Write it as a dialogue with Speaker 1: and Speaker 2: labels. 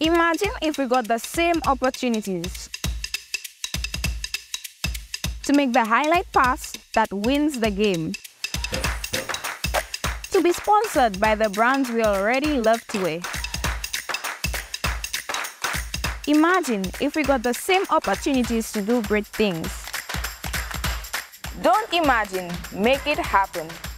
Speaker 1: Imagine if we got the same opportunities to make the highlight pass that wins the game, to be sponsored by the brands we already love to wear. Imagine if we got the same opportunities to do great things.
Speaker 2: Don't imagine, make it happen.